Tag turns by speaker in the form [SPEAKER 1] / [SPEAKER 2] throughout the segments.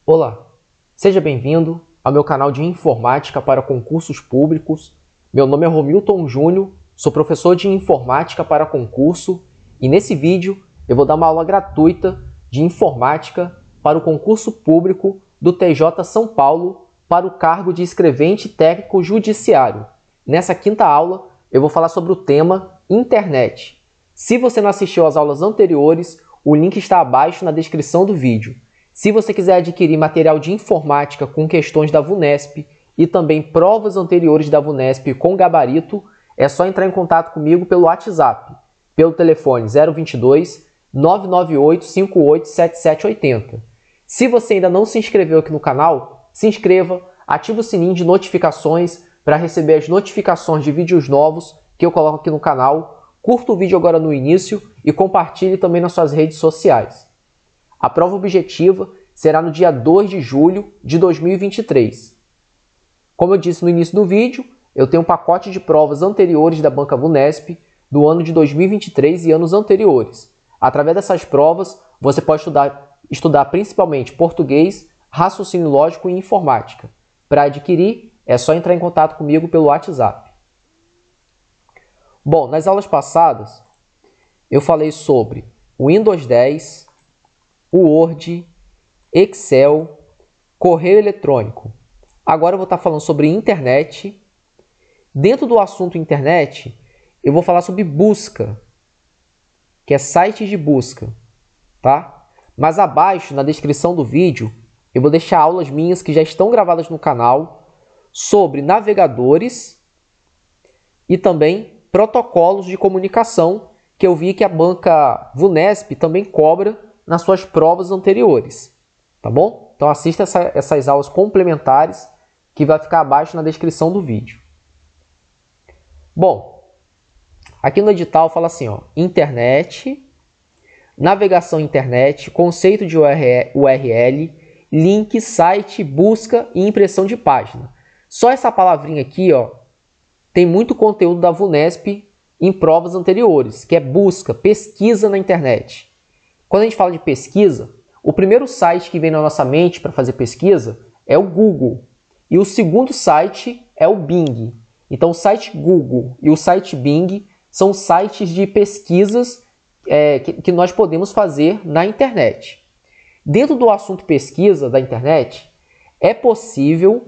[SPEAKER 1] Olá, seja bem-vindo ao meu canal de Informática para concursos públicos. Meu nome é Romilton Júnior, sou professor de Informática para concurso e nesse vídeo eu vou dar uma aula gratuita de Informática para o concurso público do TJ São Paulo para o cargo de escrevente técnico judiciário. Nessa quinta aula eu vou falar sobre o tema Internet. Se você não assistiu às aulas anteriores, o link está abaixo na descrição do vídeo. Se você quiser adquirir material de informática com questões da VUNESP e também provas anteriores da VUNESP com gabarito, é só entrar em contato comigo pelo WhatsApp, pelo telefone 022 998 58 7780. Se você ainda não se inscreveu aqui no canal, se inscreva, ative o sininho de notificações para receber as notificações de vídeos novos que eu coloco aqui no canal, curta o vídeo agora no início e compartilhe também nas suas redes sociais. A prova objetiva será no dia 2 de julho de 2023. Como eu disse no início do vídeo, eu tenho um pacote de provas anteriores da Banca VUNESP do ano de 2023 e anos anteriores. Através dessas provas, você pode estudar principalmente português, raciocínio lógico e informática. Para adquirir, é só entrar em contato comigo pelo WhatsApp. Bom, nas aulas passadas, eu falei sobre o Windows 10, o Word, Excel, correio eletrônico. Agora eu vou estar falando sobre internet. Dentro do assunto internet, eu vou falar sobre busca, que é sites de busca, tá? Mas abaixo, na descrição do vídeo, eu vou deixar aulas minhas que já estão gravadas no canal sobre navegadores e também protocolos de comunicação, que eu vi que a Banca VUNESP também cobra nas suas provas anteriores, tá bom? Então assista essas aulas complementares que vai ficar abaixo na descrição do vídeo. Bom, aqui no edital fala assim, ó, internet, navegação internet, conceito de URL, link, site, busca e impressão de página. Só essa palavrinha aqui, ó, tem muito conteúdo da VUNESP em provas anteriores, que é busca, pesquisa na internet. Quando a gente fala de pesquisa, o primeiro site que vem na nossa mente para fazer pesquisa é o Google. E o segundo site é o Bing. Então o site Google e o site Bing são sites de pesquisas que nós podemos fazer na internet. Dentro do assunto pesquisa da internet, é possível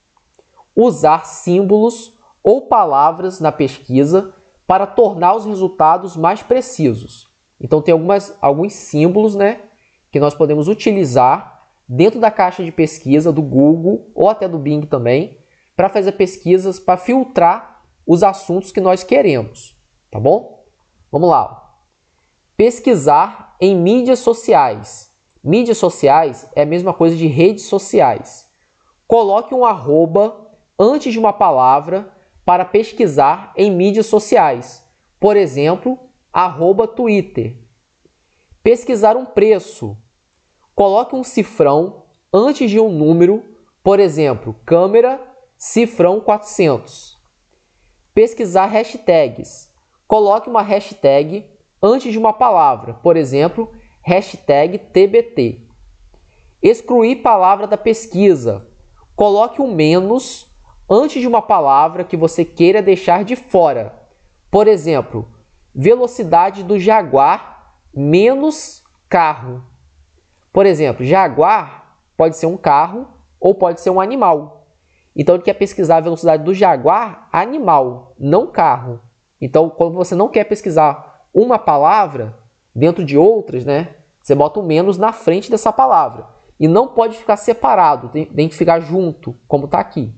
[SPEAKER 1] usar símbolos ou palavras na pesquisa para tornar os resultados mais precisos. Então tem alguns símbolos, né, que nós podemos utilizar dentro da caixa de pesquisa do Google ou até do Bing também, para fazer pesquisas, para filtrar os assuntos que nós queremos, tá bom? Vamos lá. Pesquisar em mídias sociais. Mídias sociais é a mesma coisa de redes sociais. Coloque um arroba antes de uma palavra para pesquisar em mídias sociais. Por exemplo, @Twitter. Pesquisar um preço. Coloque um cifrão antes de um número, por exemplo, câmera, cifrão 400. Pesquisar hashtags. Coloque uma hashtag antes de uma palavra, por exemplo, hashtag TBT. Excluir palavra da pesquisa. Coloque um menos antes de uma palavra que você queira deixar de fora. Por exemplo, velocidade do Jaguar menos carro. Por exemplo, Jaguar pode ser um carro ou pode ser um animal. Então ele quer pesquisar a velocidade do Jaguar animal, não carro. Então quando você não quer pesquisar uma palavra dentro de outras, né, você bota o menos na frente dessa palavra. E não pode ficar separado, tem que ficar junto, como está aqui.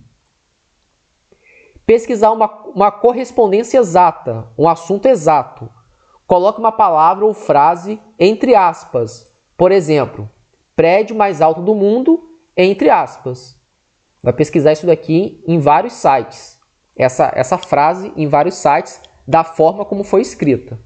[SPEAKER 1] Pesquisar uma correspondência exata, um assunto exato. Coloque uma palavra ou frase entre aspas. Por exemplo, prédio mais alto do mundo, entre aspas. Vai pesquisar isso daqui em vários sites. Essa frase em vários sites, da forma como foi escrita.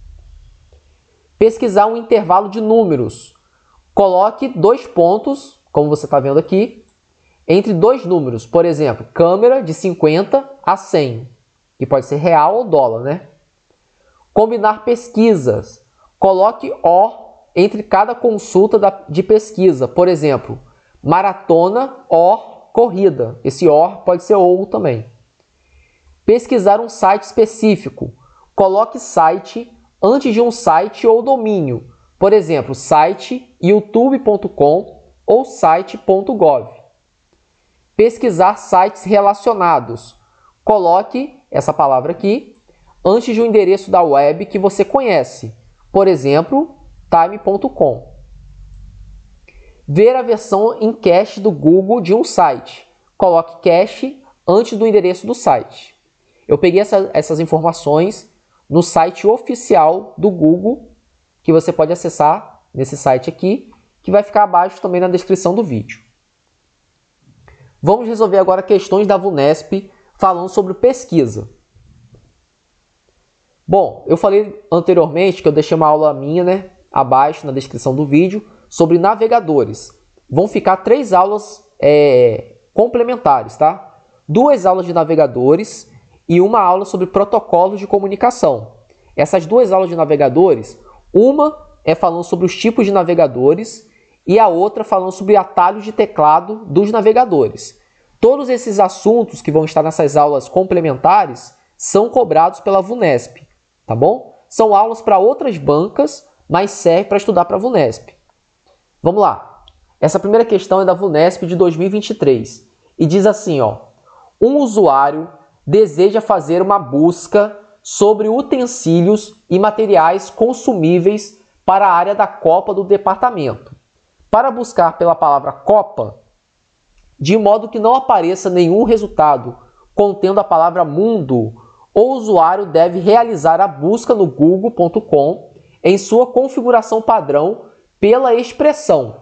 [SPEAKER 1] Pesquisar um intervalo de números. Coloque 2 pontos, como você está vendo aqui, entre 2 números. Por exemplo, câmera de 50 a 100, que pode ser real ou dólar, né? Combinar pesquisas. Coloque O entre cada consulta de pesquisa. Por exemplo, Maratona or corrida. Esse or pode ser ou também. Pesquisar um site específico. Coloque site antes de um site ou domínio. Por exemplo, site youtube.com ou site.gov. Pesquisar sites relacionados. Coloque essa palavra aqui antes de um endereço da web que você conhece. Por exemplo, time.com. Ver a versão em cache do Google de um site. Coloque cache antes do endereço do site. Eu peguei essas informações no site oficial do Google, que você pode acessar nesse site aqui, que vai ficar abaixo também na descrição do vídeo. Vamos resolver agora questões da VUNESP falando sobre pesquisa. Bom, eu falei anteriormente que eu deixei uma aula minha, abaixo na descrição do vídeo, sobre navegadores. Vão ficar 3 aulas complementares, tá? 2 aulas de navegadores e uma aula sobre protocolos de comunicação. Essas 2 aulas de navegadores, uma é falando sobre os tipos de navegadores e a outra falando sobre atalhos de teclado dos navegadores. Todos esses assuntos que vão estar nessas aulas complementares são cobrados pela VUNESP, tá bom? São aulas para outras bancas, mas serve para estudar para a VUNESP. Vamos lá. Essa primeira questão é da VUNESP de 2023 e diz assim, ó: um usuário deseja fazer uma busca sobre utensílios e materiais consumíveis para a área da copa do departamento. Para buscar pela palavra copa, de modo que não apareça nenhum resultado contendo a palavra mundo, o usuário deve realizar a busca no google.com em sua configuração padrão pela expressão.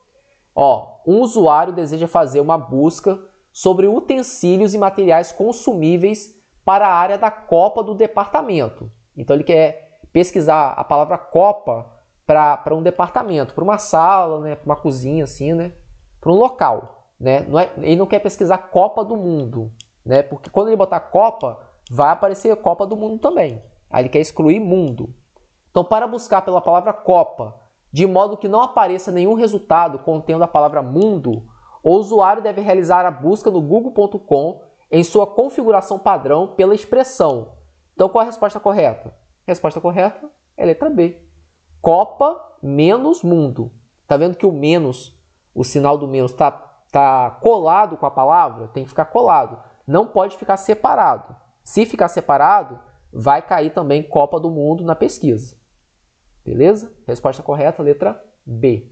[SPEAKER 1] Um usuário deseja fazer uma busca sobre utensílios e materiais consumíveis para a área da copa do departamento. Então ele quer pesquisar a palavra copa para um departamento, para uma sala, para uma cozinha, assim, para um local. Ele não quer pesquisar Copa do Mundo, porque quando ele botar Copa, vai aparecer a Copa do Mundo também. Aí ele quer excluir mundo. Então, para buscar pela palavra Copa, de modo que não apareça nenhum resultado contendo a palavra mundo, o usuário deve realizar a busca no google.com em sua configuração padrão pela expressão. Então, qual é a resposta correta? A resposta correta é a letra B. Copa menos mundo. Está vendo que o menos, o sinal do menos está colado com a palavra? Tem que ficar colado. Não pode ficar separado. Se ficar separado, vai cair também Copa do Mundo na pesquisa. Beleza? Resposta correta, letra B.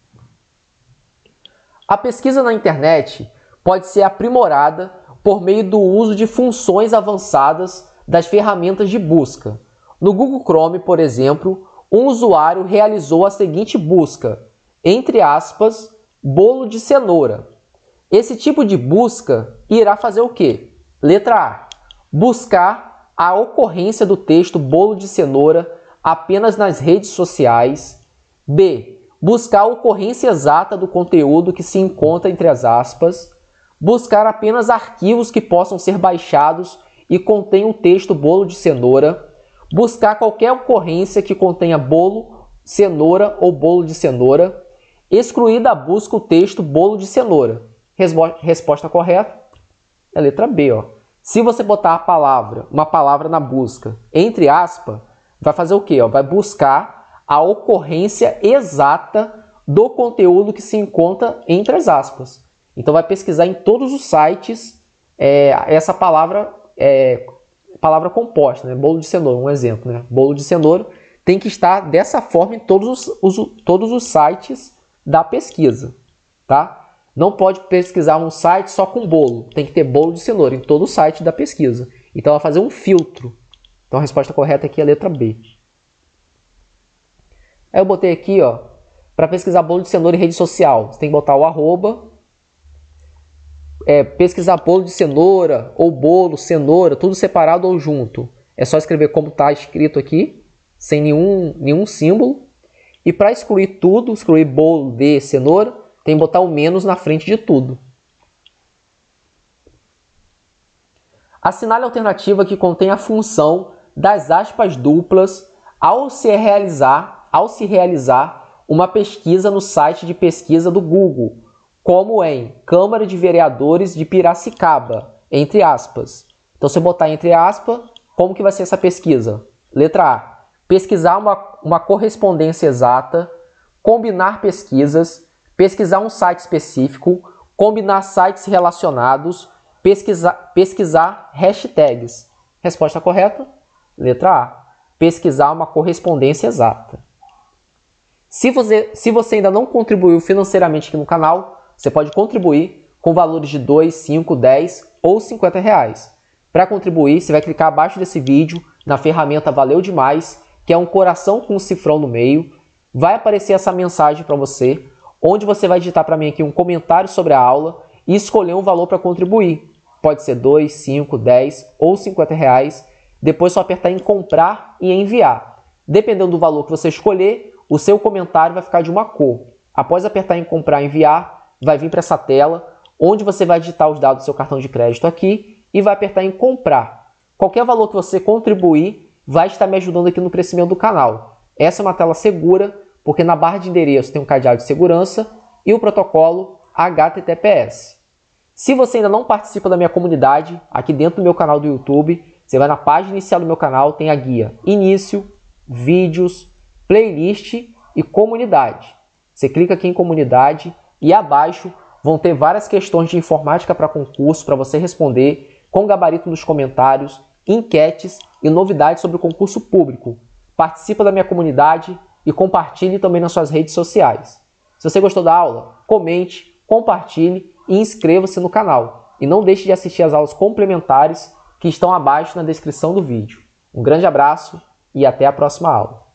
[SPEAKER 1] A pesquisa na internet pode ser aprimorada por meio do uso de funções avançadas das ferramentas de busca. No Google Chrome, por exemplo, um usuário realizou a seguinte busca, entre aspas, bolo de cenoura. Esse tipo de busca irá fazer o quê? Letra A. Buscar a ocorrência do texto bolo de cenoura apenas nas redes sociais. B. Buscar a ocorrência exata do conteúdo que se encontra entre as aspas. Buscar apenas arquivos que possam ser baixados e contenham o texto bolo de cenoura. Buscar qualquer ocorrência que contenha bolo, cenoura ou bolo de cenoura. Excluir da busca o texto bolo de cenoura. Resposta correta é a letra B. Se você botar uma palavra na busca, entre aspas, vai fazer o quê? Vai buscar a ocorrência exata do conteúdo que se encontra entre as aspas. Então vai pesquisar em todos os sites essa palavra composta, bolo de cenoura, um exemplo. Bolo de cenoura tem que estar dessa forma em todos os sites da pesquisa. Tá? Não pode pesquisar um site só com bolo. Tem que ter bolo de cenoura em todo o site da pesquisa. Então vai fazer um filtro. Então a resposta correta aqui é a letra B. Aí eu botei aqui, para pesquisar bolo de cenoura em rede social. Você tem que botar o arroba. Pesquisar bolo de cenoura, ou bolo, cenoura, tudo separado ou junto. É só escrever como está escrito aqui, sem nenhum símbolo. E para excluir tudo, excluir bolo de cenoura, tem que botar o menos na frente de tudo. Assinale a alternativa que contém a função das aspas duplas ao se realizar uma pesquisa no site de pesquisa do Google como em Câmara de Vereadores de Piracicaba, entre aspas. Então, se eu botar entre aspas, como que vai ser essa pesquisa? Letra A. Pesquisar uma correspondência exata, combinar pesquisas, pesquisar um site específico, combinar sites relacionados, pesquisar hashtags. Resposta correta? Letra A. Pesquisar uma correspondência exata. Se você ainda não contribuiu financeiramente aqui no canal, você pode contribuir com valores de 2, 5, 10 ou 50 reais. Para contribuir, você vai clicar abaixo desse vídeo na ferramenta Valeu Demais, que é um coração com um cifrão no meio. Vai aparecer essa mensagem para você, onde você vai digitar para mim aqui um comentário sobre a aula e escolher um valor para contribuir. Pode ser 2, 5, 10 ou 50 reais. Depois só apertar em comprar e enviar. Dependendo do valor que você escolher, o seu comentário vai ficar de uma cor. Após apertar em comprar e enviar, vai vir para essa tela, onde você vai digitar os dados do seu cartão de crédito aqui e vai apertar em comprar. Qualquer valor que você contribuir vai estar me ajudando aqui no crescimento do canal. Essa é uma tela segura, porque na barra de endereço tem um cadeado de segurança e o protocolo HTTPS. Se você ainda não participa da minha comunidade, aqui dentro do meu canal do YouTube, você vai na página inicial do meu canal, tem a guia Início, Vídeos, Playlist e Comunidade. Você clica aqui em Comunidade e abaixo vão ter várias questões de informática para concurso para você responder com gabarito nos comentários, enquetes e novidades sobre o concurso público. Participa da minha comunidade e compartilhe também nas suas redes sociais. Se você gostou da aula, comente, compartilhe e inscreva-se no canal. E não deixe de assistir às aulas complementares que estão abaixo na descrição do vídeo. Um grande abraço e até a próxima aula.